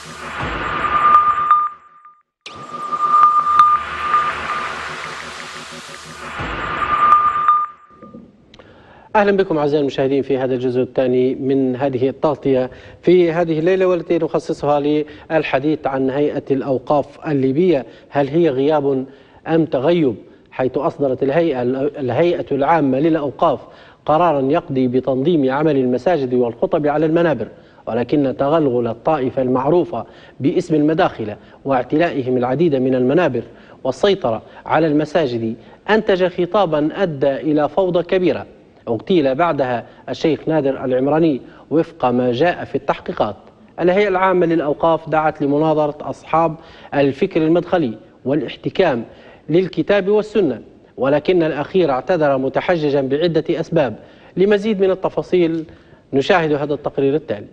أهلا بكم أعزائي المشاهدين في هذا الجزء الثاني من هذه التغطية في هذه الليلة، والتي نخصصها للحديث عن هيئة الأوقاف الليبية. هل هي غياب أم تغيب؟ حيث أصدرت الهيئة العامة للأوقاف قرارا يقضي بتنظيم عمل المساجد والخطب على المنابر، ولكن تغلغل الطائفة المعروفة باسم المداخلة واعتلائهم العديد من المنابر والسيطرة على المساجد أنتج خطابا أدى إلى فوضى كبيرة اغتيل بعدها الشيخ نادر العمراني وفق ما جاء في التحقيقات. الهيئة العامة للأوقاف دعت لمناظرة أصحاب الفكر المدخلي والاحتكام للكتاب والسنة، ولكن الأخير اعتذر متحججا بعدة أسباب. لمزيد من التفاصيل نشاهد هذا التقرير التالي.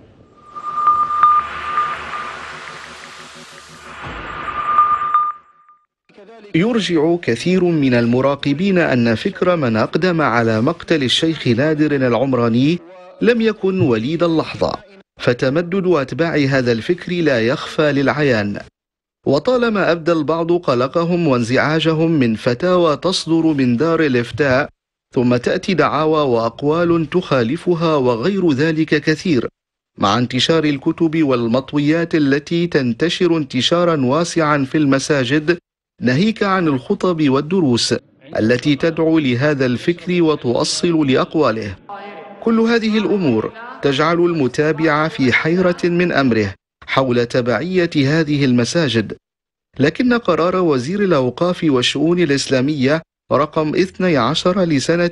يرجع كثير من المراقبين أن فكر من أقدم على مقتل الشيخ نادر العمراني لم يكن وليد اللحظة، فتمدد أتباع هذا الفكر لا يخفى للعيان. وطالما أبدى البعض قلقهم وانزعاجهم من فتاوى تصدر من دار الإفتاء ثم تأتي دعاوى وأقوال تخالفها وغير ذلك كثير، مع انتشار الكتب والمطويات التي تنتشر انتشارا واسعا في المساجد، ناهيك عن الخطب والدروس التي تدعو لهذا الفكر وتؤصل لأقواله. كل هذه الأمور تجعل المتابع في حيرة من أمره حول تبعية هذه المساجد. لكن قرار وزير الأوقاف والشؤون الإسلامية رقم 12 لسنة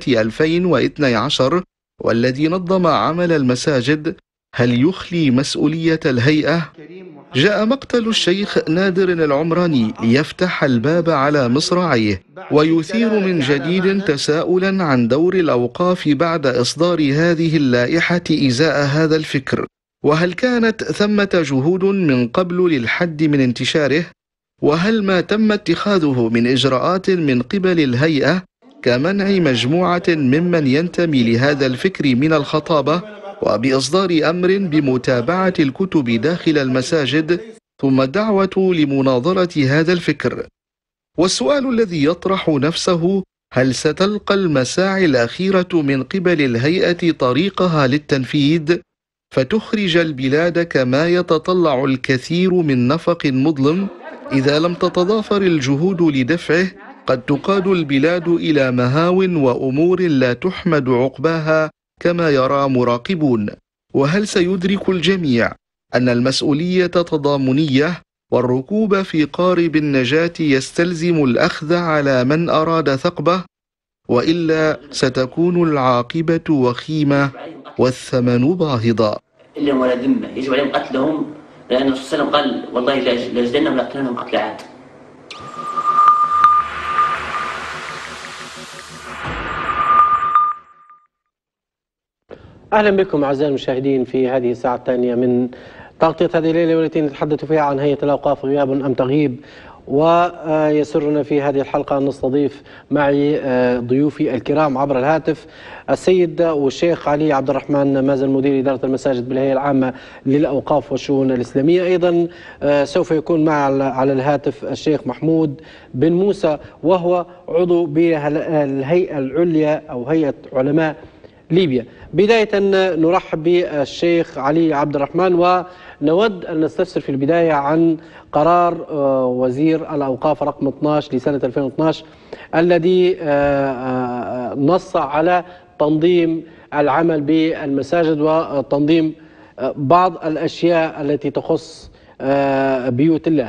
2012 والذي نظم عمل المساجد هل يخلي مسؤولية الهيئة؟ جاء مقتل الشيخ نادر العمراني ليفتح الباب على مصراعيه ويثير من جديد تساؤلا عن دور الأوقاف بعد إصدار هذه اللائحة إزاء هذا الفكر، وهل كانت ثمة جهود من قبل للحد من انتشاره؟ وهل ما تم اتخاذه من إجراءات من قبل الهيئة كمنع مجموعة ممن ينتمي لهذا الفكر من الخطابة وبإصدار أمر بمتابعة الكتب داخل المساجد ثم الدعوة لمناظرة هذا الفكر؟ والسؤال الذي يطرح نفسه: هل ستلقى المساعي الأخيرة من قبل الهيئة طريقها للتنفيذ فتخرج البلاد كما يتطلع الكثير من نفق مظلم؟ إذا لم تتضافر الجهود لدفعه قد تقاد البلاد إلى مهاو وأمور لا تحمد عقباها كما يرى مراقبون. وهل سيدرك الجميع أن المسؤولية تضامنية والركوب في قارب النجاة يستلزم الأخذ على من أراد ثقبه، وإلا ستكون العاقبة وخيمة والثمن باهظا؟ اللي هم ولا ذمة يجب عليهم قتلهم، لأن الرسول صلى الله عليه وسلم قال: والله لأجدنهم لأقتلنهم قتل عاد. أهلا بكم أعزائي المشاهدين في هذه الساعة الثانية من تغطية هذه الليلة، والتي نتحدث فيها عن هيئة الأوقاف غياب أم تغيب. ويسرنا في هذه الحلقة أن نستضيف معي ضيوفي الكرام عبر الهاتف السيد والشيخ علي عبد الرحمن مازن مدير إدارة المساجد بالهيئة العامة للأوقاف والشؤون الإسلامية. أيضا سوف يكون معي على الهاتف الشيخ محمود بن موسى، وهو عضو بالهيئة العليا أو هيئة علماء ليبيا. بداية نرحب بالشيخ علي عبد الرحمن، ونود أن نستفسر في البداية عن قرار وزير الأوقاف رقم 12 لسنة 2012 الذي نص على تنظيم العمل بالمساجد وتنظيم بعض الأشياء التي تخص بيوت الله.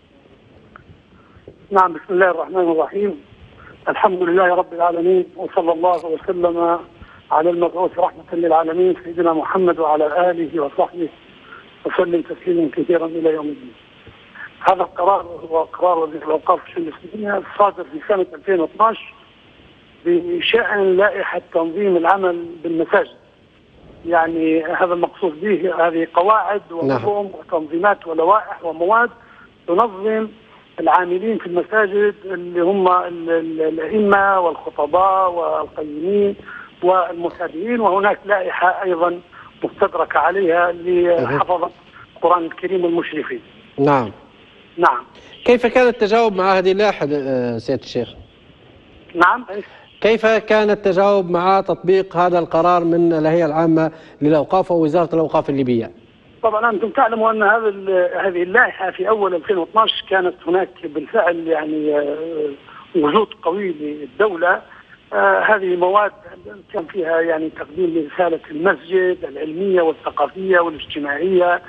نعم، بسم الله الرحمن الرحيم. الحمد لله رب العالمين، وصلى الله وسلم على المبعوث رحمة للعالمين سيدنا محمد وعلى آله وصحبه وسلم تسليما كثيرا إلى يوم الدين. هذا القرار هو قرار وزير الأوقاف والشؤون الإسلامية الصادر في سنة 2012 بشأن لائحة تنظيم العمل بالمساجد. يعني هذا المقصود به هذه قواعد ونظم وتنظيمات ولوائح ومواد تنظم العاملين في المساجد اللي هم الأئمة والخطباء والقيمين والمتابعين، وهناك لائحة أيضا مستدرك عليها لحفظ القرآن الكريم المشرفين. نعم. نعم. كيف كان التجاوب مع هذه اللائحة سيادة الشيخ؟ نعم. كيف كان التجاوب مع تطبيق هذا القرار من الهيئة العامة للأوقاف ووزارة الأوقاف الليبية؟ طبعا أنتم تعلموا أن هذه اللائحة في أول 2012 كانت هناك بالفعل يعني وجود قوي للدولة. هذه مواد كان فيها يعني تقديم رسالة المسجد العلمية والثقافية والاجتماعية،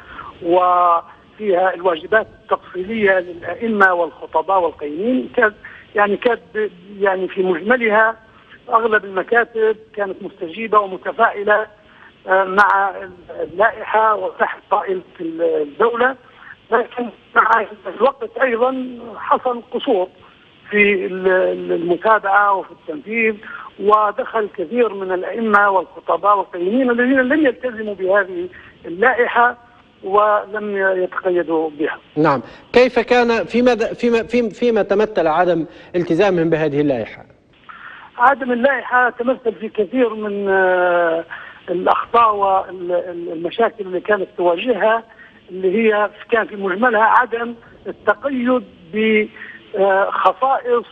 وفيها الواجبات التفصيلية للأئمة والخطباء والقيمين. كانت يعني في مجملها أغلب المكاتب كانت مستجيبة ومتفاعلة مع اللائحة وتحت طائلة الدولة، لكن مع الوقت أيضا حصل قصور في المتابعة وفي التنفيذ، ودخل كثير من الأئمة والخطباء والقيمين الذين لم يلتزموا بهذه اللائحة ولم يتقيدوا بها. نعم. كيف كان فيما تمثل عدم التزامهم بهذه اللائحة؟ عدم اللائحة تمثل في كثير من الأخطاء والمشاكل اللي كانت تواجهها، اللي هي كان في مجملها عدم التقيد بخصائص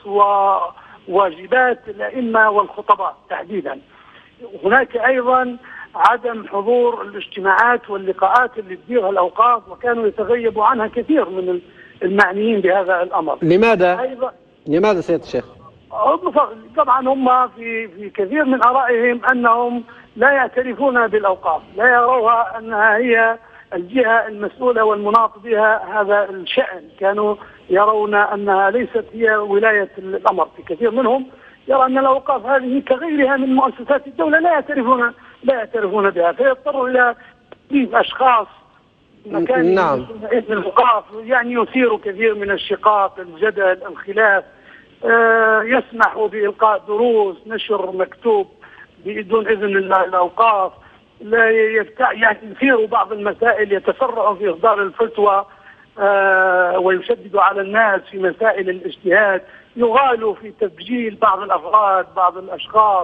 وواجبات الأئمة والخطباء تحديدا. هناك أيضا عدم حضور الاجتماعات واللقاءات اللي تديرها الأوقاف، وكانوا يتغيبوا عنها كثير من المعنيين بهذا الأمر. لماذا سيد الشيخ؟ طبعا هم في كثير من آرائهم أنهم لا يعترفون بالأوقاف، لا يروها أنها هي الجهة المسؤولة والمناط بها هذا الشأن. كانوا يرون أنها ليست هي ولاية الأمر. في كثير منهم يرى أن الأوقاف هذه كغيرها من مؤسسات الدولة لا يعترفون بها، فيضطروا إلى تجيب أشخاص مكان نعم. الأوقاف، يعني يثير كثير من الشقاق، الجدل، الخلاف. يسمح بإلقاء دروس، نشر مكتوب بدون إذن الأوقاف، لا يعني يثيروا بعض المسائل، يتسرعوا في إصدار الفتوى ويشددوا على الناس في مسائل الاجتهاد، يغالوا في تسجيل بعض الأفراد بعض الأشخاص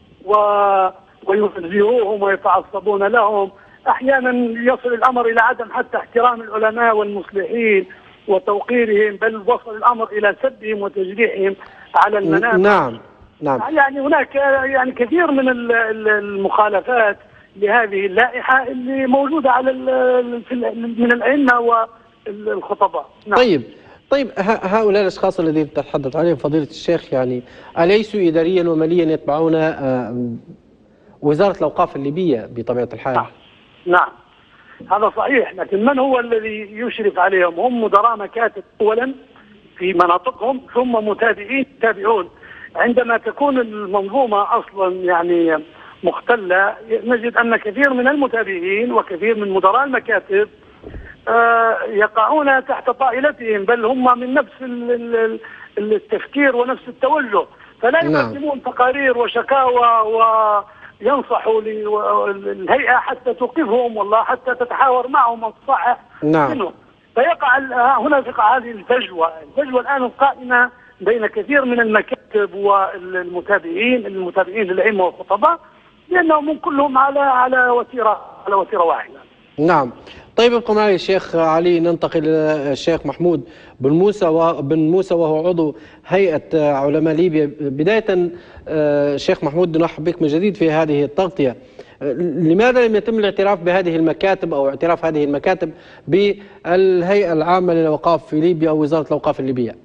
ويفزروهم ويتعصبون لهم. أحيانا يصل الأمر إلى عدم حتى احترام العلماء والمصلحين وتوقيرهم، بل وصل الأمر إلى سبهم وتجريحهم على المنابر. نعم. يعني هناك يعني كثير من المخالفات لهذه اللائحة اللي موجودة على من الأئمة والخطباء. نعم. طيب هؤلاء الأشخاص الذين تتحدث عليهم فضيلة الشيخ يعني أليسوا إداريا وماليا يتبعون وزارة الأوقاف الليبية بطبيعة الحال؟ نعم هذا صحيح، لكن من هو الذي يشرف عليهم؟ هم مدراء مكاتب أولا في مناطقهم، ثم متابعين يتابعون. عندما تكون المنظومة أصلا يعني مختلة، نجد أن كثير من المتابعين وكثير من مدراء المكاتب يقعون تحت طائلتهم، بل هم من نفس التفكير ونفس التوجه، فلا يقدمون تقارير وشكاوى وينصحوا للهيئة حتى توقفهم والله حتى تتحاور معهم وتصحح منهم. فيقع هنا تقع هذه الفجوة الآن القائمة بين كثير من المكاتب والمتابعين للأئمة والخطباء، لأنهم كلهم على وتيرة واحدة. نعم. طيب ابقوا معي الشيخ علي، ننتقل إلى الشيخ محمود بن موسى وهو عضو هيئة علماء ليبيا. بداية الشيخ محمود نرحب بك من جديد في هذه التغطية. لماذا لم يتم الاعتراف بهذه المكاتب أو اعتراف هذه المكاتب بالهيئة العامة للأوقاف في ليبيا أو وزارة الأوقاف الليبية؟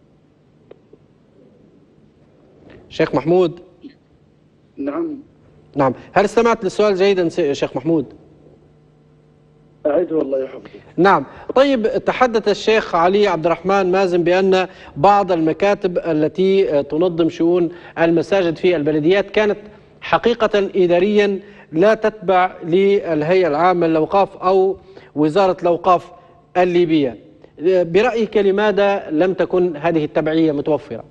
شيخ محمود. نعم. هل استمعت للسؤال جيدا شيخ محمود؟ أعيد والله يحفظك. نعم. طيب تحدث الشيخ علي عبد الرحمن مازن بأن بعض المكاتب التي تنظم شؤون المساجد في البلديات كانت حقيقة إداريا لا تتبع للهيئة العامة للأوقاف أو وزارة الأوقاف الليبية. برأيك لماذا لم تكن هذه التبعية متوفرة؟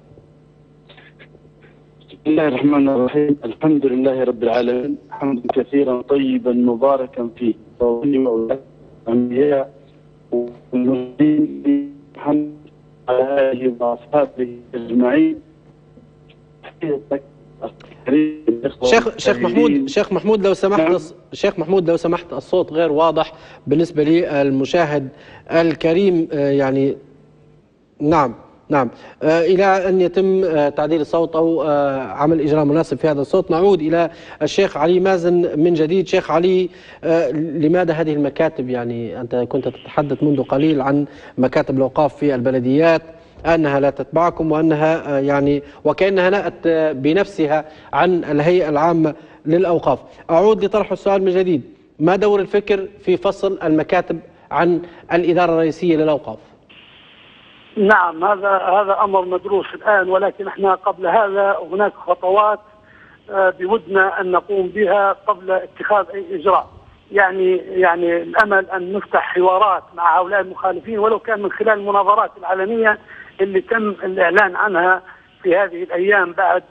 بسم الله الرحمن الرحيم. الحمد لله رب العالمين، حمدا كثيرا طيبا مباركا فيه، الأنبياء والمسلمين محمد على آله وأصحابه أجمعين. شيخ محمود لو سمحت، شيخ محمود لو سمحت، الصوت غير واضح بالنسبة للمشاهد الكريم يعني. نعم إلى أن يتم تعديل الصوت أو عمل إجراء مناسب في هذا الصوت، نعود إلى الشيخ علي مازن من جديد. شيخ علي، لماذا هذه المكاتب؟ يعني أنت كنت تتحدث منذ قليل عن مكاتب الأوقاف في البلديات أنها لا تتبعكم، وأنها يعني وكأنها نأت بنفسها عن الهيئة العامة للأوقاف. أعود لطرح السؤال من جديد، ما دور الفكر في فصل المكاتب عن الإدارة الرئيسية للأوقاف؟ نعم، هذا أمر مدروس الآن، ولكن احنا قبل هذا هناك خطوات بودنا أن نقوم بها قبل اتخاذ أي إجراء. يعني الأمل أن نفتح حوارات مع هؤلاء المخالفين، ولو كان من خلال المناظرات العلنية اللي تم الإعلان عنها في هذه الأيام بعد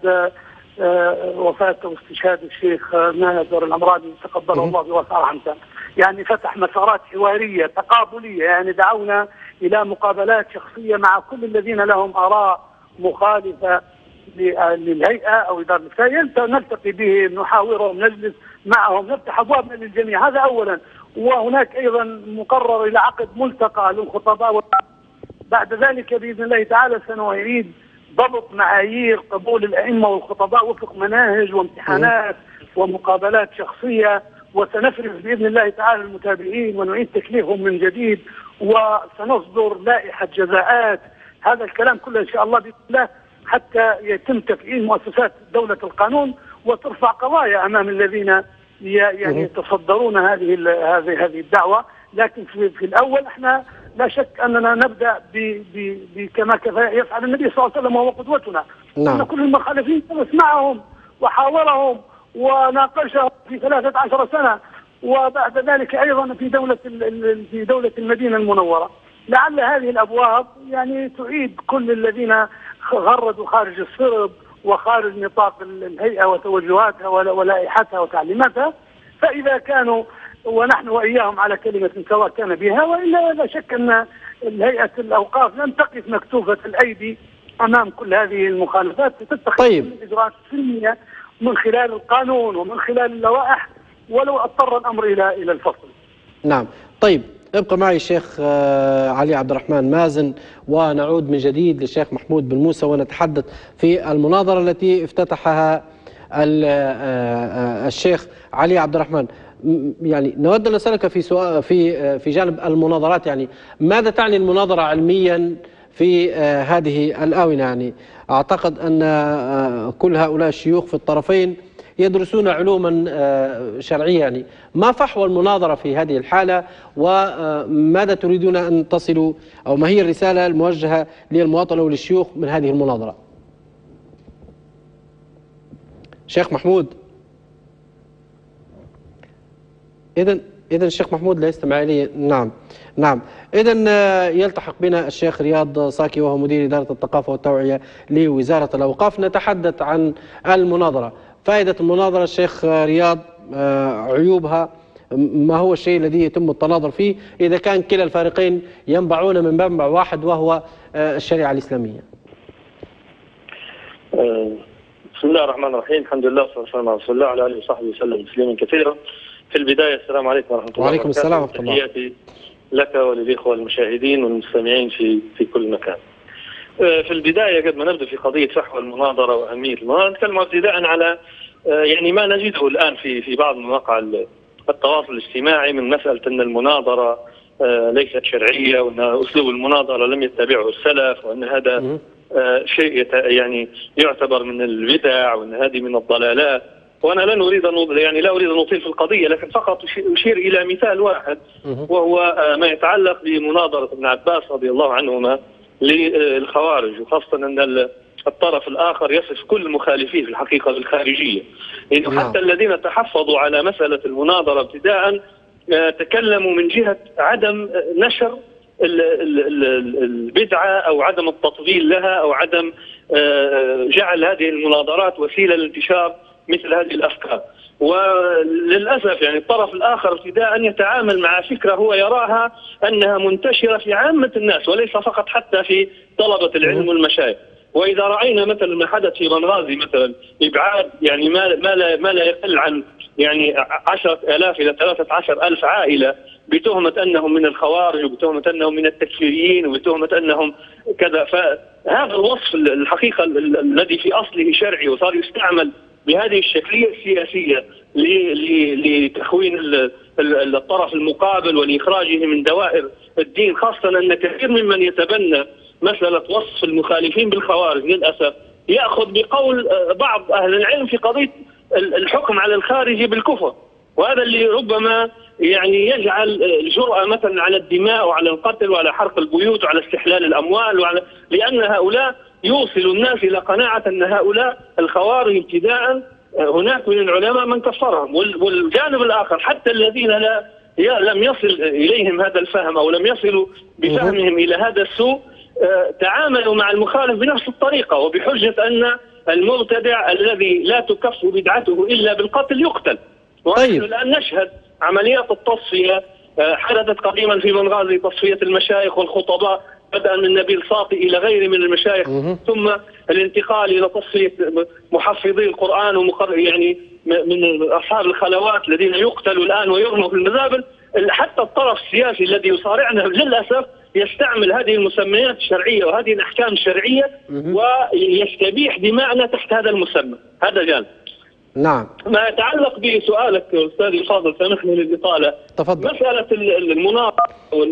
وفاة واستشهاد الشيخ نادر العمراني تقبله الله بواسع رحمته. يعني فتح مسارات حوارية تقابلية، يعني دعونا إلى مقابلات شخصية مع كل الذين لهم آراء مخالفة للهيئة أو إدارة الهيئة، نلتقي بهم، نحاورهم، نجلس معهم، نفتح أبوابنا للجميع. هذا أولا. وهناك أيضا مقرر إلى عقد ملتقى للخطباء، بعد ذلك بإذن الله تعالى سنعيد ضبط معايير قبول الأئمة والخطباء وفق مناهج وامتحانات ومقابلات شخصية، وسنفرز بإذن الله تعالى المتابعين ونعيد تكليفهم من جديد، وسنصدر لائحة جزاءات. هذا الكلام كله إن شاء الله بإذن الله حتى يتم تفعيل مؤسسات دولة القانون وترفع قضايا أمام الذين يعني يتصدرون هذه الدعوة. لكن في الأول احنا لا شك أننا نبدأ كما يفعل النبي صلى الله عليه وسلم وهو قدوتنا. أن كل المخالفين اسمعهم وحاورهم وناقشهم في 13 سنة، وبعد ذلك أيضا في دولة المدينة المنورة. لعل هذه الأبواب يعني تعيد كل الذين غردوا خارج الصرب وخارج نطاق الهيئة وتوجهاتها ولائحتها وتعليماتها، فإذا كانوا ونحن وإياهم على كلمة سواء كان بها، وإلا لا شك أن هيئة الأوقاف لن تقف مكتوفة الأيدي أمام كل هذه المخالفات، تتخذ الإجراءات السلمية من خلال القانون ومن خلال اللوائح ولو اضطر الأمر إلى الفصل. نعم. طيب، ابقى معي الشيخ علي عبد الرحمن مازن، ونعود من جديد للشيخ محمود بن موسى ونتحدث في المناظرة التي افتتحها الشيخ علي عبد الرحمن. يعني نود أن نسألك في سؤال في جانب المناظرات، يعني ماذا تعني المناظرة علميا في هذه الآونة؟ يعني أعتقد أن كل هؤلاء الشيوخ في الطرفين يدرسون علوما شرعية، يعني ما فحوى المناظرة في هذه الحالة، وماذا تريدون أن تصلوا، أو ما هي الرسالة الموجهة للمواطنة وللشيوخ من هذه المناظرة؟ شيخ محمود. إذن الشيخ محمود لا يستمع لي. نعم. إذن يلتحق بنا الشيخ رياض صاكي وهو مدير إدارة الثقافة والتوعية لوزارة الأوقاف. نتحدث عن المناظرة، فائدة المناظرة الشيخ رياض، عيوبها، ما هو الشيء الذي يتم التناظر فيه إذا كان كلا الفريقين ينبعون من منبع واحد وهو الشريعة الإسلامية؟ بسم الله الرحمن الرحيم، الحمد لله والصلاة والسلام على رسول الله وعلى آله وصحبه وسلم تسليما كثيرا. في البداية السلام عليكم ورحمة الله وعليكم السلام ورحمة الله. تحياتي لك وللإخوة المشاهدين والمستمعين في كل مكان. في البداية قبل ما نبدأ في قضية فحوى المناظرة وأهمية المناظرة، نتكلم ابتداء على يعني ما نجده الآن في بعض مواقع التواصل الاجتماعي من مسألة أن المناظرة ليست شرعية، وأن أسلوب المناظرة لم يتبعه السلف، وأن هذا شيء يعني يعتبر من البدع، وأن هذه من الضلالات. وأنا لا أريد أن أطيل في القضية، لكن فقط أشير إلى مثال واحد، وهو ما يتعلق بمناظرة ابن عباس رضي الله عنهما للخوارج، وخاصة أن الطرف الآخر يصف كل مخالفيه في الحقيقة بالخارجية. يعني حتى الذين تحفظوا على مسألة المناظرة ابتداء تكلموا من جهة عدم نشر البدعة أو عدم التطبيل لها أو عدم جعل هذه المناظرات وسيلة لانتشار مثل هذه الأفكار. وللأسف يعني الطرف الآخر ابتداء يتعامل مع فكرة هو يراها أنها منتشرة في عامة الناس وليس فقط حتى في طلبة العلم والمشايخ. وإذا رأينا مثلا ما حدث في بنغازي مثلا إبعاد يعني ما لا يقل عن يعني 10,000 إلى 13,000 عائلة بتهمة أنهم من الخوارج وبتهمة أنهم من التكفيريين وبتهمة أنهم كذا. فهذا الوصف الحقيقة الذي في أصله شرعي وصار يستعمل بهذه الشكلية السياسية لتخوين الطرف المقابل ولإخراجه من دوائر الدين، خاصة أن كثير ممن يتبنى مسألة وصف المخالفين بالخوارج للأسف يأخذ بقول بعض أهل العلم في قضية الحكم على الخارجي بالكفر، وهذا اللي ربما يعني يجعل الجرأة مثلا على الدماء وعلى القتل وعلى حرق البيوت وعلى استحلال الأموال لأن هؤلاء يوصل الناس إلى قناعة أن هؤلاء الخوارج ابتداء هناك من العلماء من كفرهم، والجانب الآخر حتى الذين لم يصل إليهم هذا الفهم أو لم يصلوا بفهمهم إلى هذا السوء تعاملوا مع المخالف بنفس الطريقة وبحجة أن المبتدع الذي لا تكف بدعته إلا بالقتل يقتل. ونحن الآن نشهد عمليات التصفية حدثت قديما في بنغازي، تصفية المشايخ والخطباء بدءا من نبيل صافي إلى غيره من المشايخ، ثم الانتقال إلى تصفية محفظي القرآن يعني من أصحاب الخلوات الذين يقتلوا الآن ويرموا في المزابل. حتى الطرف السياسي الذي يصارعنا للأسف يستعمل هذه المسميات الشرعية وهذه الأحكام الشرعية ويستبيح دماءنا تحت هذا المسمى. هذا جانب. نعم. ما يتعلق بسؤالك أستاذي الفاضل، سامحني للإطالة. تفضل. مسألة المناطق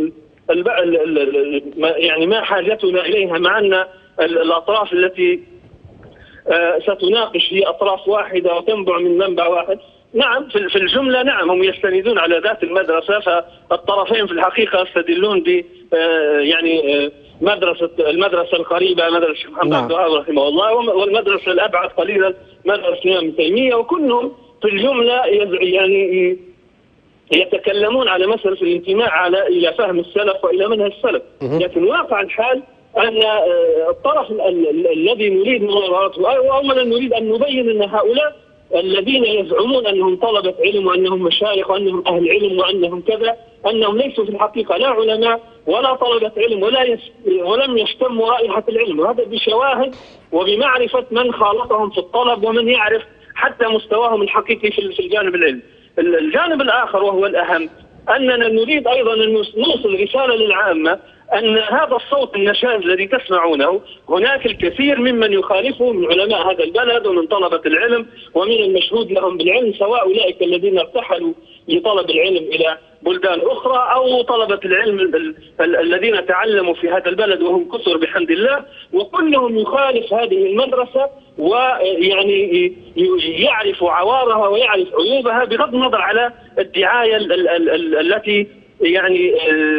يعني ما حاجتنا إليها مع أن الأطراف التي ستناقش هي أطراف واحدة وتنبع من منبع واحد. نعم في الجملة نعم هم يستندون على ذات المدرسة، فالطرفين في الحقيقة يستدلون ب يعني المدرسة القريبة مدرسة الشيخ محمد عبد الوهاب رحمه الله، والمدرسة الأبعد قليلا مدرسة الإمام ابن تيمية، وكلهم في الجملة يعني يتكلمون على مسألة الانتماء إلى فهم السلف وإلى منهج السلف. لكن واقع الحال أن الطرف الذي نريد مناظرته أولا نريد أن نبين أن هؤلاء الذين يزعمون أنهم طلبة علم وأنهم مشايخ وأنهم أهل علم وأنهم كذا، أنهم ليسوا في الحقيقة لا علماء ولا طلبة علم ولم يشتموا رائحة العلم، وهذا بشواهد وبمعرفة من خالطهم في الطلب ومن يعرف حتى مستواهم الحقيقي في الجانب العلمي. الجانب الآخر وهو الأهم أننا نريد أيضا أن نوصل رسالة للعامة أن هذا الصوت النشاز الذي تسمعونه هناك الكثير ممن يخالفه من علماء هذا البلد ومن طلبة العلم ومن المشهود لهم بالعلم، سواء أولئك الذين ارتحلوا لطلب العلم إلى بلدان أخرى أو طلبة العلم الذين تعلموا في هذا البلد وهم كثر بحمد الله، وكلهم يخالف هذه المدرسة ويعني يعرف عوارها ويعرف عيوبها بغض النظر على الدعاية التي يعني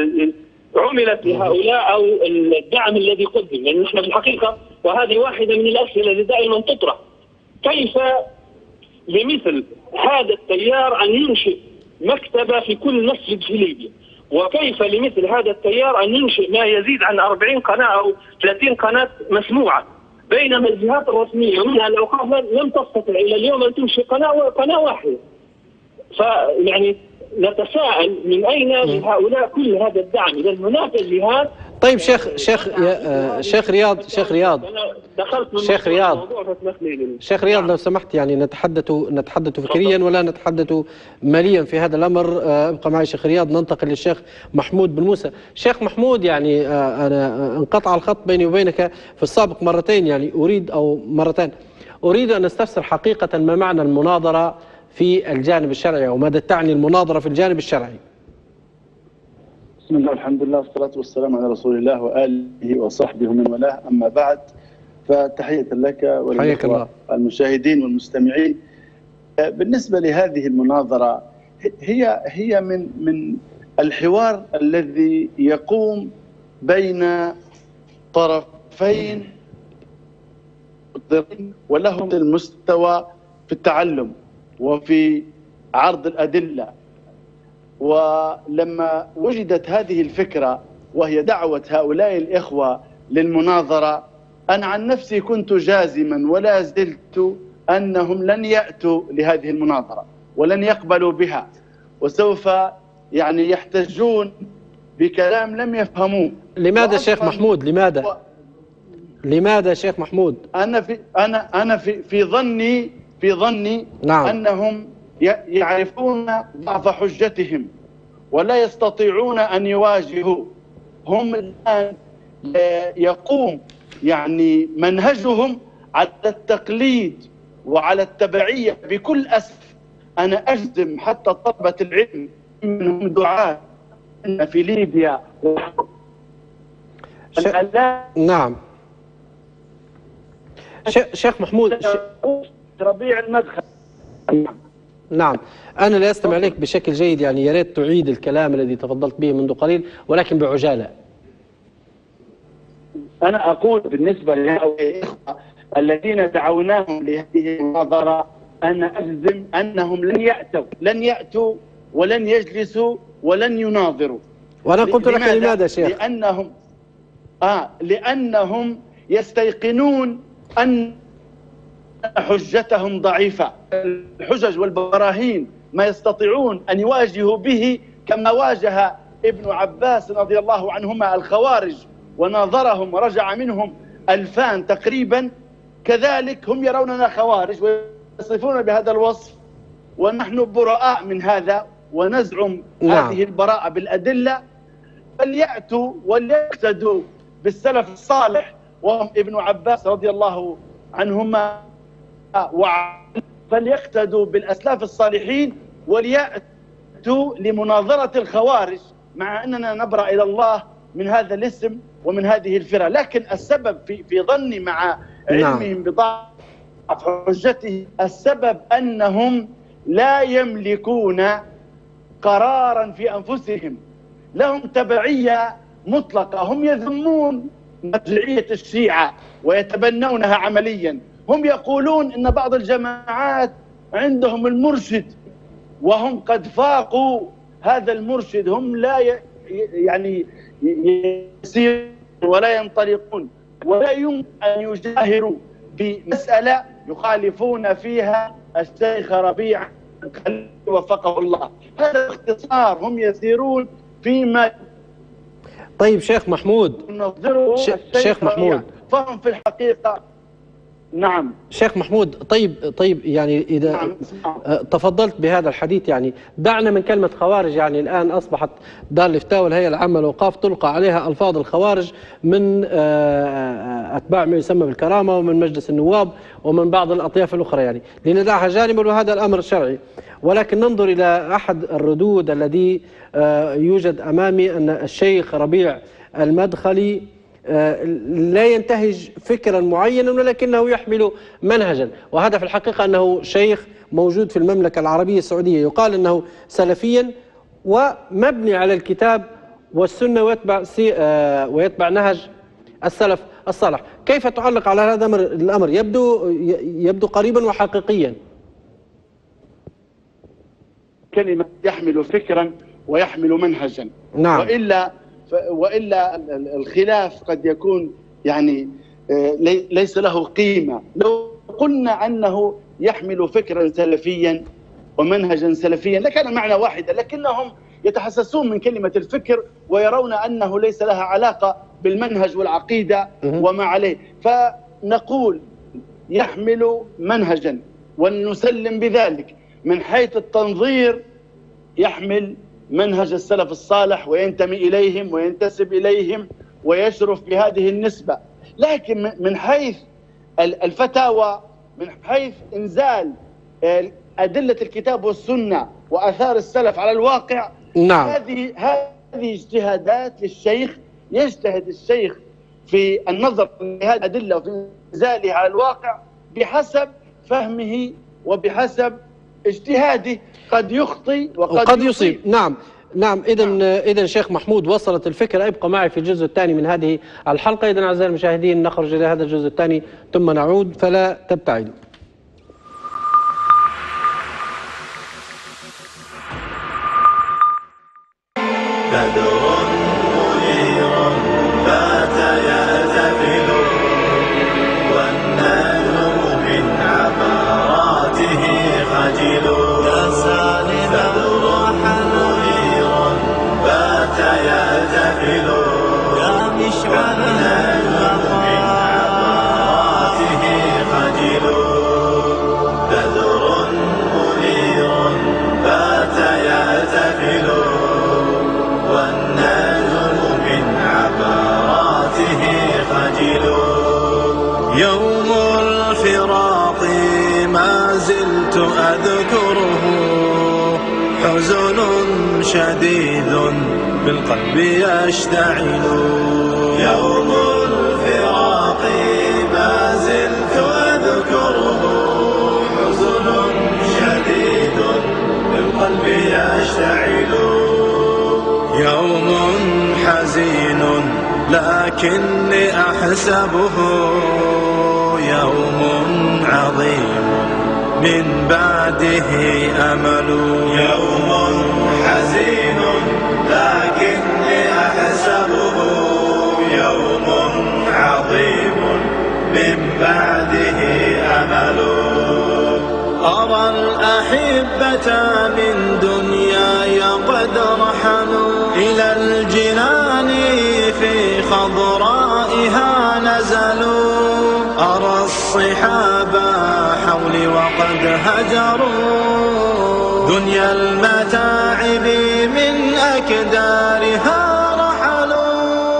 عملت لهؤلاء أو الدعم الذي قدم. يعني نحن في الحقيقة وهذه واحدة من الأسئلة اللي دائما تطرح، كيف لمثل هذا التيار أن ينشئ مكتبة في كل مسجد في ليبيا، وكيف لمثل هذا التيار أن ينشئ ما يزيد عن 40 قناة أو 30 قناة مسموعة، بينما الجهات الرسمية منها الأوقاف لم تستطع إلى اليوم أن تنشئ قناة واحدة. فيعني نتساءل من أين لهؤلاء كل هذا الدعم؟ إذا هناك جهات. طيب شيخ رياض لو سمحت، يعني نتحدث فكريا ولا نتحدث ماليا في هذا الأمر. ابقى معي شيخ رياض. ننتقل للشيخ محمود بن موسى. شيخ محمود، يعني أنا انقطع الخط بيني وبينك في السابق مرتين، يعني أريد أن أستفسر حقيقة ما معنى المناظرة في الجانب الشرعي، وماذا تعني المناظرة في الجانب الشرعي؟ بسم الله والحمد لله والصلاة والسلام على رسول الله وآله وصحبه ومن والاه، أما بعد، فتحية لك وللإخوة المشاهدين والمستمعين. بالنسبة لهذه المناظرة هي من الحوار الذي يقوم بين طرفين ولهم المستوى في التعلم وفي عرض الأدلة. ولما وجدت هذه الفكرة وهي دعوة هؤلاء الإخوة للمناظرة، أنا عن نفسي كنت جازما ولا زلت أنهم لن يأتوا لهذه المناظرة ولن يقبلوا بها، وسوف يعني يحتجون بكلام لم يفهموه. لماذا شيخ محمود؟ لماذا؟ لماذا شيخ محمود؟ أنا في ظني نعم. أنهم يعرفون ضعف حجتهم ولا يستطيعون أن يواجهوا. هم الآن يقوم يعني منهجهم على التقليد وعلى التبعية بكل أسف. أنا أجزم حتى طلبة العلم منهم دعاة في ليبيا نعم شيخ محمود ربيع المدخل. نعم أنا لا أستمع إليك بشكل جيد، يعني يا ريت تعيد الكلام الذي تفضلت به منذ قليل ولكن بعجالة. أنا أقول بالنسبة للإخوة الذين دعوناهم لهذه المناظرة، أنا أجزم أنهم لن يأتوا ولن يجلسوا ولن يناظروا. وأنا قلت لك لماذا شيخ؟ لأنهم يستيقنون أن حجتهم ضعيفة. الحجج والبراهين ما يستطيعون أن يواجهوا به كما واجه ابن عباس رضي الله عنهما الخوارج وناظرهم ورجع منهم 2000 تقريبا، كذلك هم يروننا خوارج ويصفون بهذا الوصف، ونحن براء من هذا ونزعم هذه البراءة بالأدلة. فليأتوا وليقتدوا بالسلف الصالح وهم ابن عباس رضي الله عنهما، فليقتدوا بالأسلاف الصالحين وليأتوا لمناظرة الخوارج، مع أننا نبرأ إلى الله من هذا الاسم ومن هذه الفرقة. لكن السبب في ظني مع علمهم بضعف حجته، السبب أنهم لا يملكون قرارا في أنفسهم، لهم تبعية مطلقة. هم يذمون مرجعية الشيعة ويتبنونها عمليا. هم يقولون إن بعض الجماعات عندهم المرشد وهم قد فاقوا هذا المرشد. هم لا يعني يسيرون ولا ينطلقون ولا يمكن أن يجاهروا بمسألة يخالفون فيها الشيخ ربيع وفقه الله. هذا باختصار هم يسيرون فيما. طيب شيخ محمود، شيخ محمود، فهم في الحقيقة. نعم شيخ محمود، طيب يعني إذا تفضلت بهذا الحديث، يعني دعنا من كلمة خوارج. يعني الآن أصبحت دار الإفتاء والهيئة العامة للأوقاف تلقى عليها ألفاظ الخوارج من أتباع ما يسمى بالكرامة ومن مجلس النواب ومن بعض الأطياف الأخرى، يعني لندعها جانبا وهذا الأمر شرعي. ولكن ننظر إلى أحد الردود الذي يوجد أمامي، أن الشيخ ربيع المدخلي لا ينتهج فكرا معينا ولكنه يحمل منهجا، وهذا في الحقيقة أنه شيخ موجود في المملكة العربية السعودية، يقال أنه سلفيا ومبني على الكتاب والسنة ويتبع نهج السلف الصالح. كيف تعلق على هذا الأمر؟ يبدو قريبا وحقيقيا. كلمة يحمل فكرا ويحمل منهجا. نعم. وإلا الخلاف قد يكون يعني ليس له قيمة. لو قلنا أنه يحمل فكرا سلفيا ومنهجا سلفيا لكان معنى واحدا، لكنهم يتحسسون من كلمة الفكر ويرون أنه ليس لها علاقة بالمنهج والعقيدة وما عليه. فنقول يحمل منهجا ونسلم بذلك. من حيث التنظير يحمل منهج السلف الصالح وينتمي إليهم وينتسب إليهم ويشرف بهذه النسبة. لكن من حيث الفتاوى، من حيث إنزال أدلة الكتاب والسنة وآثار السلف على الواقع، نعم. هذه اجتهادات للشيخ. يجتهد الشيخ في النظر لهذه الأدلة وفي إنزالها على الواقع بحسب فهمه وبحسب اجتهاده. قد يخطي وقد يصيب. نعم. إذا شيخ محمود وصلت الفكرة. ابقى معي في الجزء الثاني من هذه الحلقة. إذا أعزائي المشاهدين نخرج إلى هذا الجزء الثاني ثم نعود، فلا تبتعدوا. أذكره حزن شديد بالقلب يشتعل يوم الفراق ما زلت أذكره حزن شديد بالقلب يشتعل يوم حزين لكني أحسبه يوم عظيم من بعده أمل يوم حزين لكني أحسبه يوم عظيم من بعده أمل أرى الأحبة من دنياي قد رحلوا إلى الجنان في خضرائها نزلوا أرى الصحاب حولي وقد هجروا دنيا المتاعب من أكدارها رحلوا.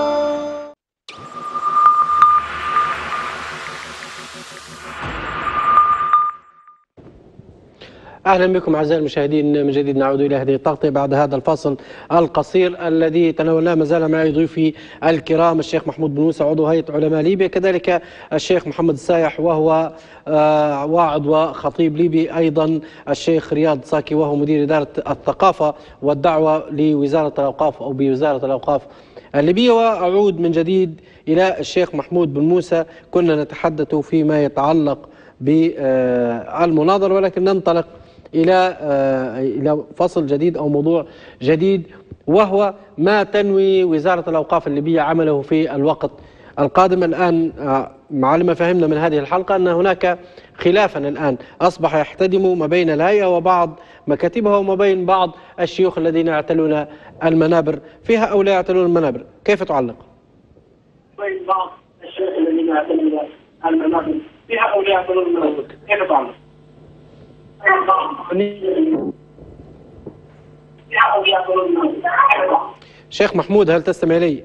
أهلا بكم أعزائي المشاهدين، من جديد نعود إلى هذه التغطية بعد هذا الفاصل القصير الذي تناولناه. ما زال معي ضيوفي الكرام الشيخ محمود بن موسى عضو هيئة علماء ليبيا، كذلك الشيخ محمد السايح وهو واعظ وخطيب ليبي، أيضا الشيخ رياض صاكي وهو مدير إدارة الثقافة والدعوة لوزارة الأوقاف أو بوزارة الأوقاف الليبية. وأعود من جديد إلى الشيخ محمود بن موسى. كنا نتحدث فيما يتعلق بالمناظرة، ولكن ننطلق إلى فصل جديد أو موضوع جديد، وهو ما تنوي وزارة الأوقاف الليبية عمله في الوقت القادم. الآن مع ما فهمنا من هذه الحلقة أن هناك خلافا الآن أصبح يحتدم ما بين الهيئة وبعض مكاتبها وما بين بعض الشيوخ الذين يعتلون المنابر فيها أو لا يعتلون المنابر. كيف تعلق؟ بين بعض الشيوخ الذين يعتلون المنابر فيها أو لا يعتلون المنابر، كيف تعلق؟ شيخ محمود، هل تستمع لي؟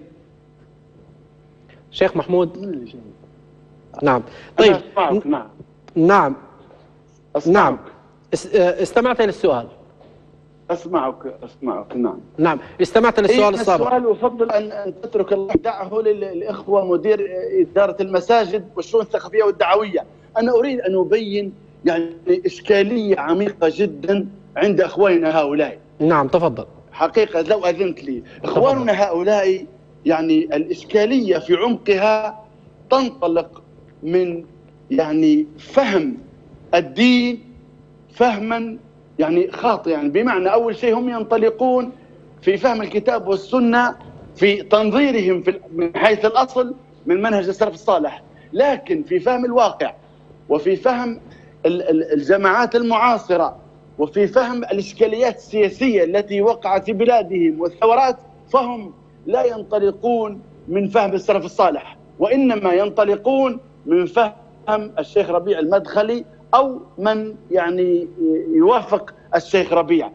شيخ محمود؟ نعم. طيب. نعم. نعم. استمعت للسؤال؟ أسمعك. نعم. استمعت للسؤال السابق. السؤال أفضل أن تترك الله دعه للإخوة مدير إدارة المساجد والشؤون الثقافية والدعوية. أنا أريد أن أبين يعني إشكالية عميقة جدا عند أخواننا هؤلاء. نعم تفضل. حقيقة لو أذنت لي، إخواننا هؤلاء يعني الإشكالية في عمقها تنطلق من يعني فهم الدين فهما يعني خاطئا، يعني بمعنى أول شيء هم ينطلقون في فهم الكتاب والسنة في تنظيرهم من حيث الأصل من منهج السلف الصالح، لكن في فهم الواقع وفي فهم الجماعات المعاصرة وفي فهم الإشكاليات السياسية التي وقعت في بلادهم والثورات، فهم لا ينطلقون من فهم السلف الصالح، وإنما ينطلقون من فهم الشيخ ربيع المدخلي أو من يعني يوافق الشيخ ربيع.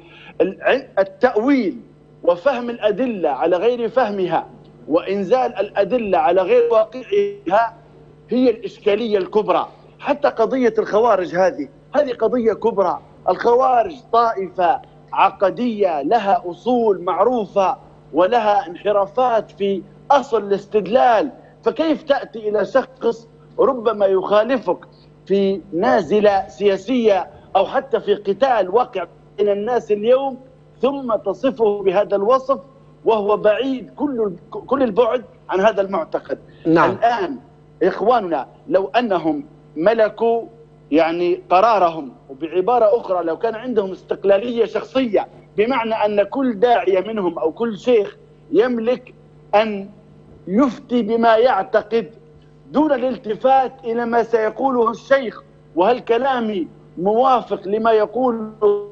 التأويل وفهم الأدلة على غير فهمها وإنزال الأدلة على غير واقعها هي الإشكالية الكبرى. حتى قضية الخوارج هذه قضية كبرى. الخوارج طائفة عقدية لها أصول معروفة ولها انحرافات في أصل الاستدلال، فكيف تأتي إلى شخص ربما يخالفك في نازلة سياسية أو حتى في قتال واقع بين الناس اليوم ثم تصفه بهذا الوصف وهو بعيد كل البعد عن هذا المعتقد. نعم. الآن إخواننا لو أنهم ملكوا يعني قرارهم، وبعبارة أخرى لو كان عندهم استقلالية شخصية، بمعنى أن كل داعية منهم أو كل شيخ يملك أن يفتي بما يعتقد دون الالتفات إلى ما سيقوله الشيخ، وهل كلامي موافق لما يقوله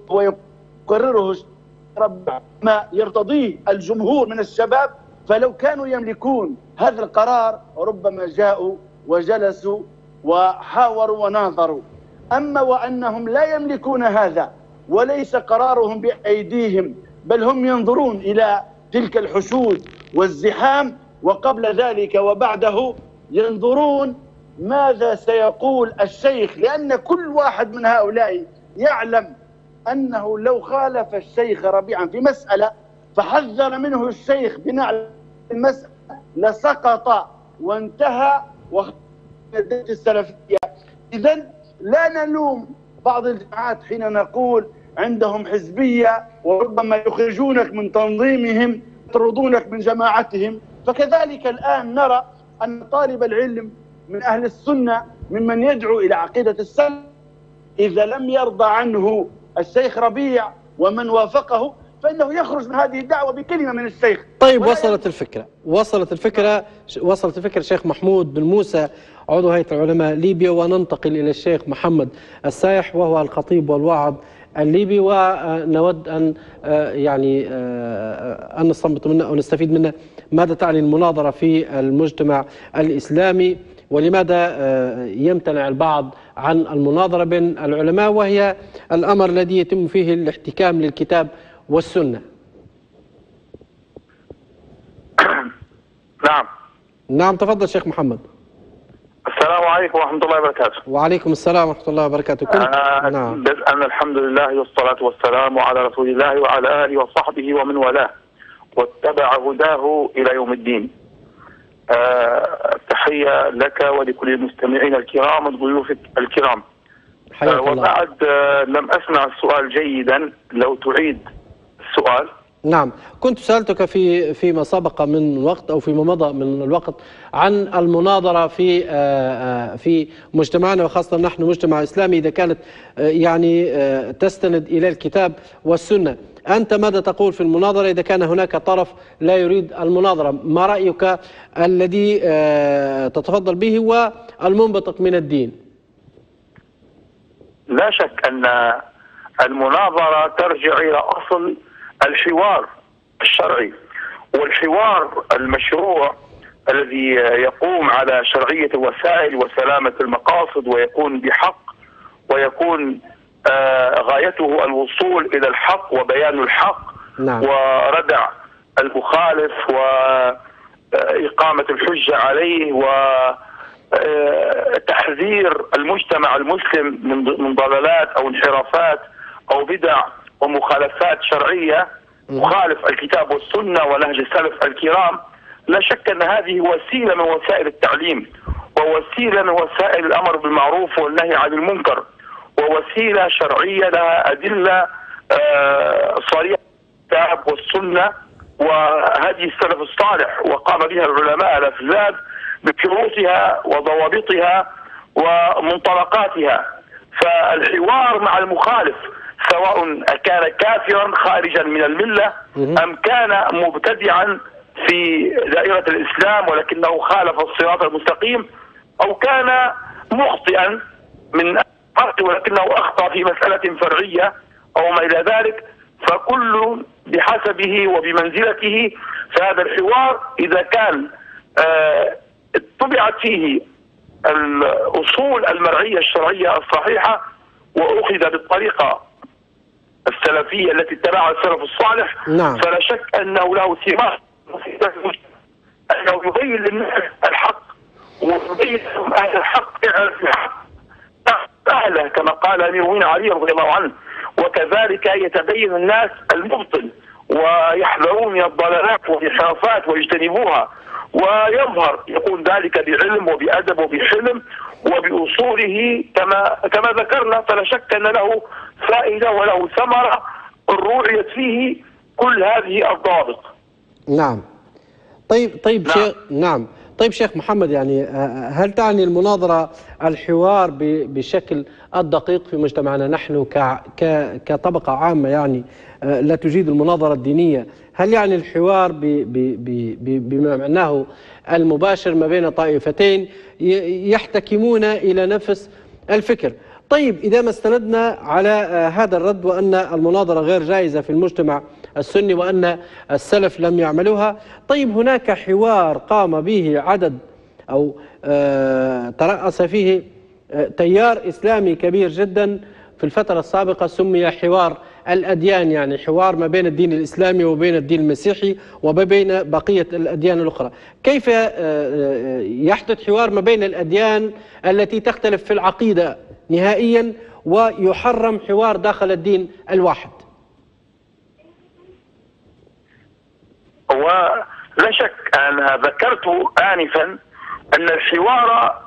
ويقرره ما يرتضيه الجمهور من الشباب، فلو كانوا يملكون هذا القرار ربما جاءوا وجلسوا وحاوروا وناظروا. أما وأنهم لا يملكون هذا وليس قرارهم بأيديهم، بل هم ينظرون إلى تلك الحشود والزحام، وقبل ذلك وبعده ينظرون ماذا سيقول الشيخ، لأن كل واحد من هؤلاء يعلم أنه لو خالف الشيخ ربيعا في مسألة فحذر منه الشيخ بناء المسألة لسقط وانتهى وخرجت السلفية. إذن لا نلوم بعض الجماعات حين نقول عندهم حزبية وربما يخرجونك من تنظيمهم يطردونك من جماعتهم، فكذلك الآن نرى أن طالب العلم من أهل السنة ممن يدعو إلى عقيدة السلف إذا لم يرضى عنه الشيخ ربيع ومن وافقه فإنه يخرج من هذه الدعوة بكلمة من الشيخ. طيب وصلت الفكرة شيخ محمود بن موسى عضو هيئة العلماء ليبيا، وننتقل إلى الشيخ محمد السايح وهو الخطيب والواعظ الليبي، ونود أن أن نستنبط منه أو نستفيد منه ماذا تعني المناظرة في المجتمع الإسلامي، ولماذا يمتنع البعض عن المناظرة بين العلماء وهي الأمر الذي يتم فيه الاحتكام للكتاب والسنة. نعم تفضل شيخ محمد. السلام عليكم ورحمة الله وبركاته. وعليكم السلام ورحمة الله وبركاته. نعم. بدءا الحمد لله والصلاة والسلام على رسول الله وعلى آله وصحبه ومن والاه واتبع هداه إلى يوم الدين. تحية لك ولكل المستمعين الكرام وضيوفك الكرام. وبعد لم أسمع السؤال جيدا، لو تعيد السؤال. نعم، كنت سألتك فيما سبق من وقت أو فيما مضى من الوقت عن المناظرة في مجتمعنا، وخاصة نحن مجتمع إسلامي، إذا كانت تستند إلى الكتاب والسنة. أنت ماذا تقول في المناظرة إذا كان هناك طرف لا يريد المناظرة؟ ما رأيك الذي تتفضل به والمنبثق من الدين؟ لا شك أن المناظرة ترجع إلى أصل الحوار الشرعي، والحوار المشروع الذي يقوم على شرعية الوسائل وسلامة المقاصد، ويكون بحق، ويكون غايته الوصول إلى الحق وبيان الحق. نعم. وردع المخالف وإقامة الحجة عليه وتحذير المجتمع المسلم من ضلالات أو انحرافات أو بدع ومخالفات شرعية مخالف الكتاب والسنة ونهج السلف الكرام. لا شك أن هذه وسيلة من وسائل التعليم، ووسيلة من وسائل الأمر بالمعروف والنهي عن المنكر، ووسيلة شرعية لها أدلة صريحة الكتاب والسنة وهدي السلف الصالح، وقام بها العلماء الأفذاذ بشروطها وضوابطها ومنطلقاتها. فالحوار مع المخالف سواء كان كافرا خارجا من الملة أم كان مبتدعا في دائرة الإسلام ولكنه خالف الصراط المستقيم، أو كان مخطئا من الحق ولكنه أخطأ في مسألة فرعية أو ما إلى ذلك، فكل بحسبه وبمنزلته. فهذا الحوار إذا كان اتبعت فيه الأصول المرعية الشرعية الصحيحة وأخذ بالطريقة السلفية التي اتبعها السلف الصالح، نعم. فلا شك أنه له ثمار، أنه يبين للناس الحق ويبين لهم أهل الحق يعرف الحق أهله كما قال أمير المؤمنين علي رضي الله عنه، وكذلك يتبين الناس المبطل ويحذرون من الضلالات والانحرافات ويجتنبوها، ويظهر يكون ذلك بعلم وبأدب وبحلم وبأصوله كما ذكرنا. فلا شك أن له فائدة وله ثمرة رعيت فيه كل هذه الضوابط. نعم. طيب نعم. نعم. طيب شيخ محمد، هل تعني المناظرة الحوار بشكل الدقيق في مجتمعنا نحن كطبقة عامة لا تجيد المناظرة الدينية؟ هل الحوار بما معناه المباشر ما بين طائفتين يحتكمون إلى نفس الفكر؟ طيب إذا ما استندنا على هذا الرد وأن المناظرة غير جائزة في المجتمع السني وأن السلف لم يعملوها، طيب هناك حوار قام به عدد أو ترأس فيه تيار إسلامي كبير جدا في الفترة السابقة، سمي حوار الأديان، حوار ما بين الدين الإسلامي وبين الدين المسيحي وبين بقية الأديان الأخرى. كيف يحدث حوار ما بين الأديان التي تختلف في العقيدة نهائيا ويحرم حوار داخل الدين الواحد؟ ولا شك أنا ذكرت آنفا أن الحوار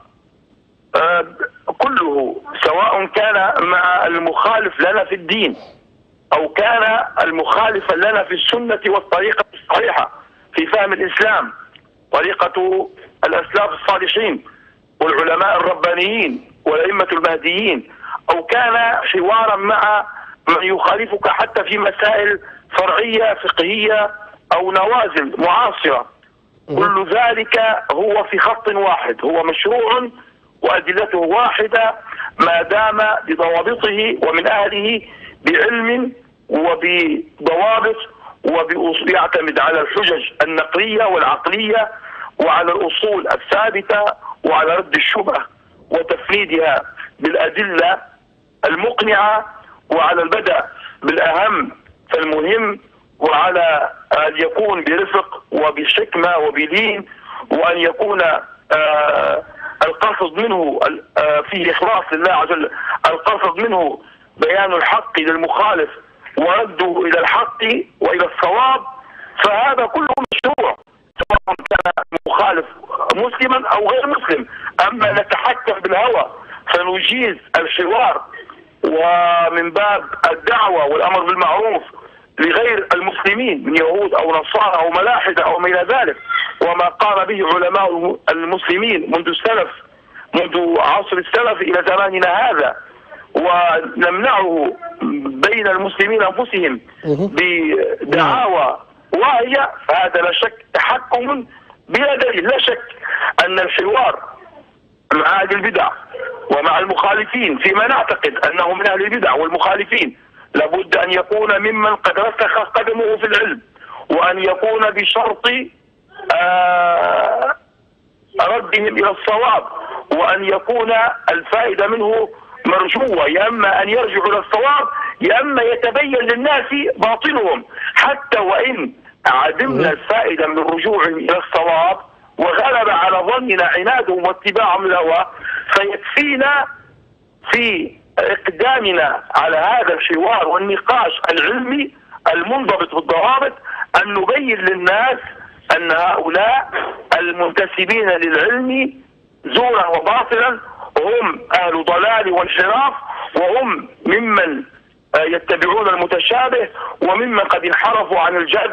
كله سواء كان مع المخالف لنا في الدين أو كان المخالفا لنا في السنة والطريقة الصحيحة في فهم الإسلام، طريقة الأسلاف الصالحين والعلماء الربانيين والأئمة المهديين، أو كان حوارا مع من يخالفك حتى في مسائل فرعية فقهية أو نوازل معاصرة، كل ذلك هو في خط واحد، هو مشروع وأدلته واحدة ما دام بضوابطه ومن أهله بعلم وبضوابط يعتمد على الحجج النقلية والعقلية وعلى الأصول الثابتة وعلى رد الشبهة وتفنيدها بالأدلة المقنعة وعلى البدء بالأهم فالمهم وعلى أن يكون برفق وبحكمة وبلين وأن يكون القصد منه فيه إخلاص لله عز وجل، القصد منه بيان الحق للمخالف ورده إلى الحق وإلى الصواب، فهذا كله مشروع سواء كان مخالف مسلما أو غير مسلم. أما نتحكم بالهوى فنجيز الحوار ومن باب الدعوة والأمر بالمعروف لغير المسلمين من يهود أو نصارى أو ملاحدة أو ما إلى ذلك، وما قام به علماء المسلمين منذ عصر السلف إلى زماننا هذا، ونمنعه بين المسلمين أنفسهم بدعاوى واهية، فهذا لا شك تحكم بلا دليل. لا شك أن الحوار مع أهل البدع ومع المخالفين فيما نعتقد أنه من أهل البدع والمخالفين لابد أن يكون ممن قد رسخ قدمه في العلم، وأن يكون بشرط ردهم إلى الصواب، وأن يكون الفائدة منه مرجوة، يا أما أن يرجعوا إلى الصواب يا أما يتبين للناس باطلهم، حتى وإن عدمنا الفائدة من رجوعهم إلى الصواب وغلب على ظننا عنادهم واتباعهم للهوى، فيكفينا في إقدامنا على هذا الحوار والنقاش العلمي المنضبط بالضوابط أن نبين للناس أن هؤلاء المنتسبين للعلم زورا وباطلا هم أهل ضلال وانحراف، وهم ممن يتبعون المتشابه وممن قد انحرفوا عن الجد.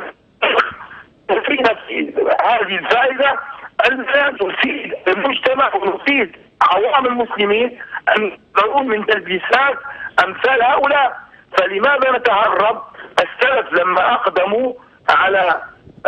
فينا في هذه الفائدة أن نفيد المجتمع ونفيد عوام المسلمين أن نعود من تلبيسات أمثال هؤلاء. فلماذا نتهرب؟ السلف لما أقدموا على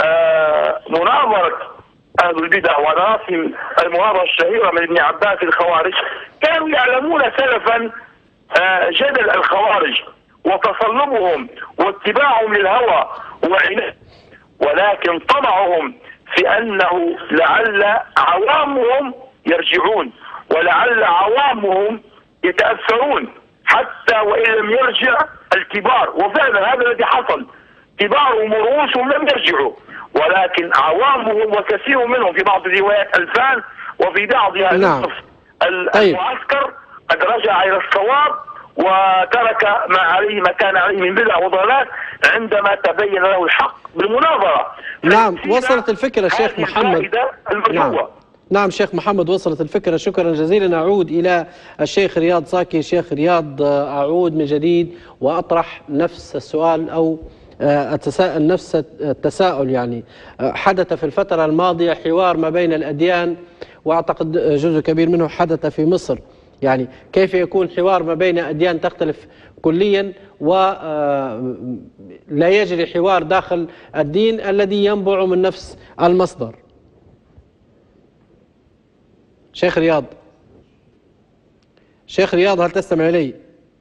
مناظرة أهل البدع وناصم المناظرة الشهيرة من ابن عباس الخوارج كانوا يعلمون سلفا جدل الخوارج وتصلبهم واتباعهم للهوى وعناد، ولكن طمعهم في أنه لعل عوامهم يرجعون ولعل عوامهم يتأثرون حتى وإن لم يرجع الكبار، وفعلا هذا الذي حصل، كبارهم ورؤوسهم لم يرجعوا ولكن عوامهم وكثير منهم في بعض الروايات ألفان وفي بعضها نصف المعسكر قد رجع إلى الصواب وترك ما كان عليه من بدع وضلالات عندما تبين له الحق بالمناظرة. نعم وصلت الفكرة شيخ محمد. نعم شيخ محمد وصلت الفكرة، شكرا جزيلا. أعود إلى الشيخ رياض صاكي. شيخ رياض، أعود من جديد وأطرح نفس السؤال أو أتساءل نفس التساؤل. يعني حدث في الفترة الماضية حوار ما بين الأديان وأعتقد جزء كبير منه حدث في مصر، يعني كيف يكون حوار ما بين أديان تختلف كليا ولا يجري حوار داخل الدين الذي ينبع من نفس المصدر؟ شيخ رياض، شيخ رياض هل تستمع إلي؟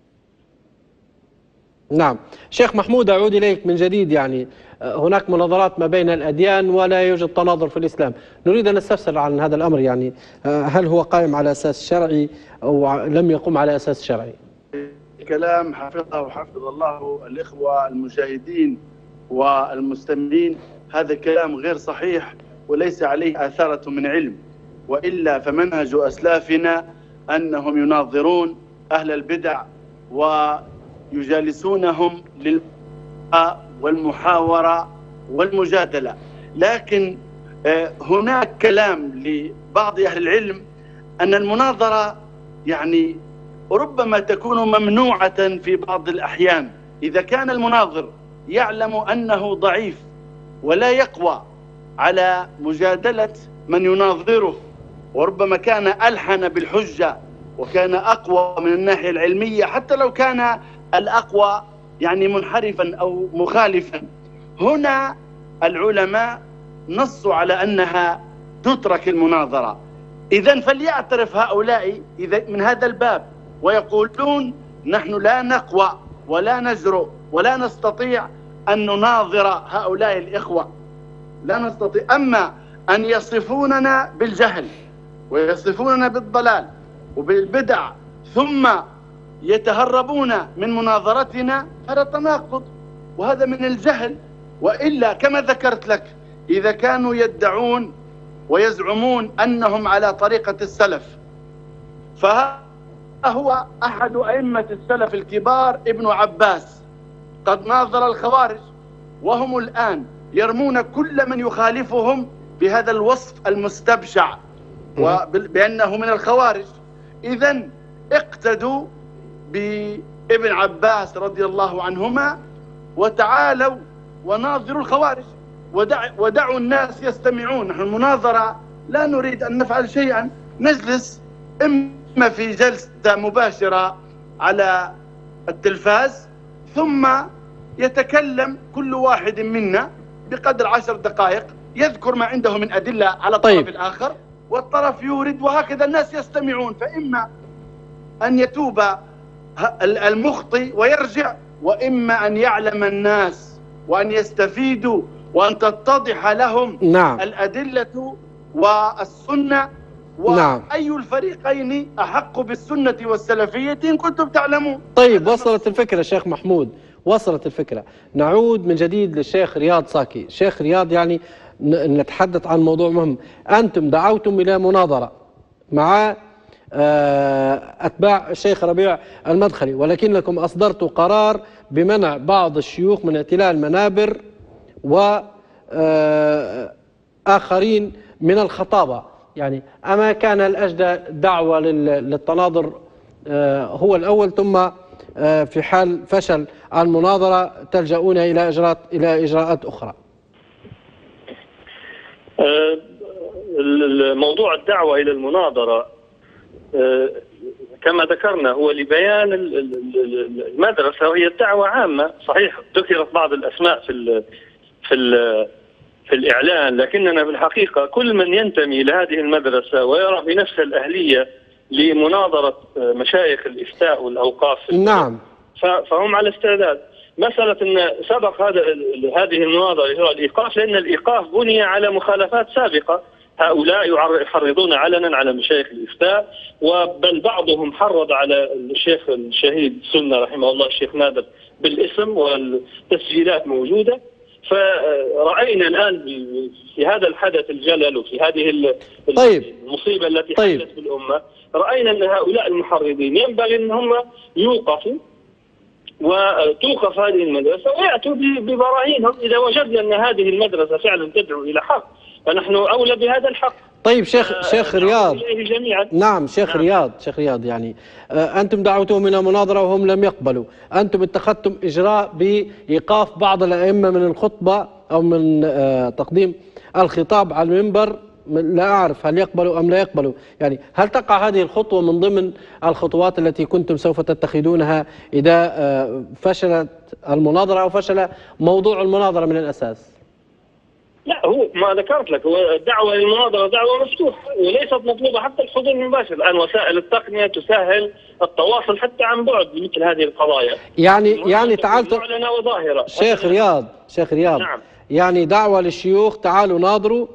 نعم. شيخ محمود أعود إليك من جديد. يعني هناك مناظرات ما بين الأديان ولا يوجد تناظر في الإسلام، نريد أن نستفسر عن هذا الأمر، يعني هل هو قائم على أساس شرعي أو لم يقم على أساس شرعي؟ كلام حفظه وحفظ الله الإخوة المشاهدين والمستمعين، هذا كلام غير صحيح وليس عليه آثارة من علم، وإلا فمنهج أسلافنا أنهم يناظرون أهل البدع ويجالسونهم والمحاورة والمجادلة. لكن هناك كلام لبعض أهل العلم أن المناظرة يعني ربما تكون ممنوعة في بعض الأحيان إذا كان المناظر يعلم أنه ضعيف ولا يقوى على مجادلة من يناظره، وربما كان ألحن بالحجة وكان أقوى من الناحية العلمية، حتى لو كان الأقوى يعني منحرفا أو مخالفا. هنا العلماء نصوا على أنها تترك المناظرة. إذن فليعترف هؤلاء من هذا الباب ويقولون نحن لا نقوى ولا نجرؤ ولا نستطيع أن نناظر هؤلاء الإخوة، لا نستطيع. أما أن يصفوننا بالجهل ويصفوننا بالضلال وبالبدع ثم يتهربون من مناظرتنا، هذا تناقض وهذا من الجهل. وإلا كما ذكرت لك إذا كانوا يدعون ويزعمون أنهم على طريقة السلف، فهو أحد أئمة السلف الكبار ابن عباس قد ناظر الخوارج، وهم الآن يرمون كل من يخالفهم بهذا الوصف المستبشع وبأنه من الخوارج. إذن اقتدوا بابن عباس رضي الله عنهما وتعالوا وناظروا الخوارج ودعوا الناس يستمعون. نحن المناظرة لا نريد أن نفعل شيئا، نجلس إما في جلسة مباشرة على التلفاز ثم يتكلم كل واحد منا بقدر 10 دقائق يذكر ما عنده من أدلة على الطرف الآخر والطرف يورد، وهكذا الناس يستمعون. فإما أن يتوب المخطئ ويرجع، وإما أن يعلم الناس وأن يستفيدوا وأن تتضح لهم الأدلة والسنة، وأي الفريقين أحق بالسنة والسلفية إن كنتم تعلمون. طيب وصلت الفكرة شيخ محمود، وصلت الفكرة. نعود من جديد للشيخ رياض صاكي. شيخ رياض، يعني نتحدث عن موضوع مهم. أنتم دعوتم إلى مناظرة مع أتباع الشيخ ربيع المدخلي، ولكنكم أصدرتوا قرار بمنع بعض الشيوخ من اعتلاء المنابر وآخرين من الخطابة. يعني أما كان الأجدى دعوة للتناظر هو الأول، ثم في حال فشل المناظرة تلجؤون إلى إجراءات أخرى؟ موضوع الدعوة إلى المناظرة كما ذكرنا هو لبيان المدرسة، وهي الدعوة عامة. صحيح ذكرت بعض الأسماء في الإعلان، لكننا في الحقيقة كل من ينتمي لهذه المدرسة ويرى في نفسه الأهلية لمناظرة مشايخ الإفتاء والأوقاف فهم على استعداد. مسألة أن سبق هذه المناظرة إجراء الإيقاف، لأن الإيقاف بني على مخالفات سابقة. هؤلاء يحرضون علنا على مشايخ الإفتاء، وبل بعضهم حرض على الشيخ الشهيد سنة رحمه الله الشيخ نادر بالاسم، والتسجيلات موجودة. فرأينا الآن في هذا الحدث الجلل وفي هذه المصيبة التي حدثت بالأمة، رأينا أن هؤلاء المحرضين ينبغي أن هم يوقفوا وتوقف هذه المدرسة ويأتوا ببراهينهم. إذا وجدنا أن هذه المدرسة فعلا تدعو إلى حق فنحن أولى بهذا الحق. طيب شيخ رياض، نعم شيخ رياض، يعني أنتم دعوتهم إلى مناظرة وهم لم يقبلوا، أنتم اتخذتم إجراء بإيقاف بعض الأئمة من الخطبة أو من تقديم الخطاب على المنبر. لا أعرف هل يقبلوا أم لا يقبلوا. يعني هل تقع هذه الخطوة من ضمن الخطوات التي كنتم سوف تتخذونها إذا فشلت المناظرة أو فشل موضوع المناظرة من الأساس؟ لا، هو ما ذكرت لك، هو الدعوة للمناظرة دعوة مفتوحة وليست مطلوبة حتى الحضور المباشر. الآن وسائل التقنية تسهل التواصل حتى عن بعد بمثل هذه القضايا. يعني تعالوا شيخ رياض نعم. يعني دعوة للشيوخ تعالوا ناظروا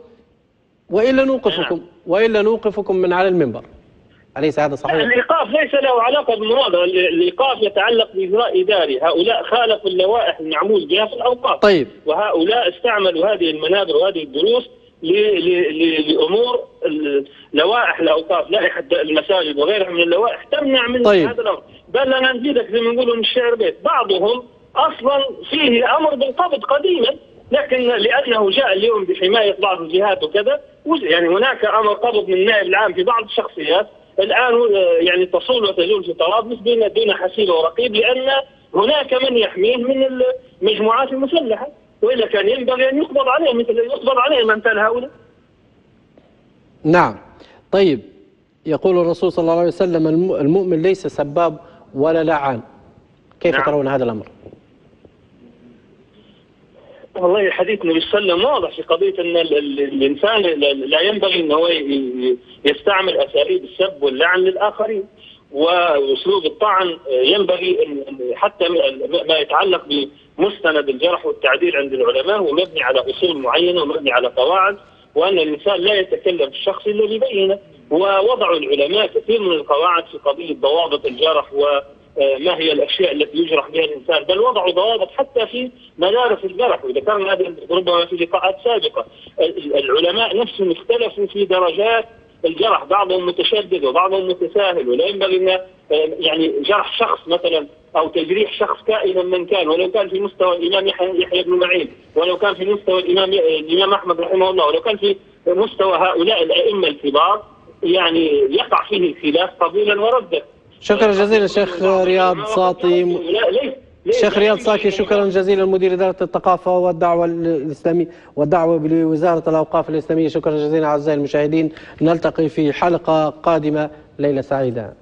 وإلا نوقفكم من على المنبر. أليس هذا صحيح؟ الإيقاف ليس له علاقة بالمناظرة، الإيقاف يتعلق بإجراء إداري. هؤلاء خالفوا اللوائح المعمول بها في الأوقاف. طيب. وهؤلاء استعملوا هذه المنابر وهذه الدروس لأمور لوائح الأوقاف، لائحة المساجد وغيرها من اللوائح تمنع من هذا الأمر. بل أنا نزيدك زي ما نقولوا من الشعر بيت، بعضهم أصلا فيه أمر بالقبض قديما، لكن لأنه جاء اليوم بحماية بعض الجهات وكذا، يعني هناك أمر قبض من النائب العام في بعض الشخصيات الآن يعني تصول وتجول في طرابلس دون حسيب ورقيب، لأن هناك من يحميه من المجموعات المسلحة، وإلا كان ينبغي أن يقبض عليه مثل يقبض عليه أمثال هؤلاء. نعم. طيب، يقول الرسول صلى الله عليه وسلم المؤمن ليس سباب ولا لعان، كيف نعم. ترون هذا الأمر؟ والله حديث النبي صلى الله عليه وسلم واضح في قضية أن الإنسان لا ينبغي أنه يستعمل أساليب السب واللعن للآخرين، وأسلوب الطعن ينبغي حتى ما يتعلق بمستند الجرح والتعديل عند العلماء هو مبني على أصول معينة ومبني على قواعد، وأن الإنسان لا يتكلم في الشخص إلا ببينه. ووضعوا العلماء كثير من القواعد في قضية ضوابط الجرح وما هي الأشياء التي يجرح بها الإنسان، بل وضعوا ضوابط حتى في مدارس الجرح، وذكرنا هذا ربما في لقاءات سابقة. العلماء نفسهم اختلفوا في درجات الجرح، بعضهم متشدد وبعضهم متساهل، ولا ينبغي أن يعني جرح شخص مثلا أو تجريح شخص كائنا من كان، ولو كان في مستوى الإمام يحيى بن معين، ولو كان في مستوى الإمام أحمد رحمه الله، ولو كان في مستوى هؤلاء الأئمة الكبار، يعني يقع فيه الخلاف قبولا وردا. شكرا جزيلا شيخ رياض ساطي. شيخ رياض ساكي، شكرا جزيلا، مدير إدارة الثقافة والدعوة الإسلامية والدعوة بوزارة الأوقاف الإسلامية. شكرا جزيلا أعزائي المشاهدين، نلتقي في حلقة قادمة، ليلة سعيدة.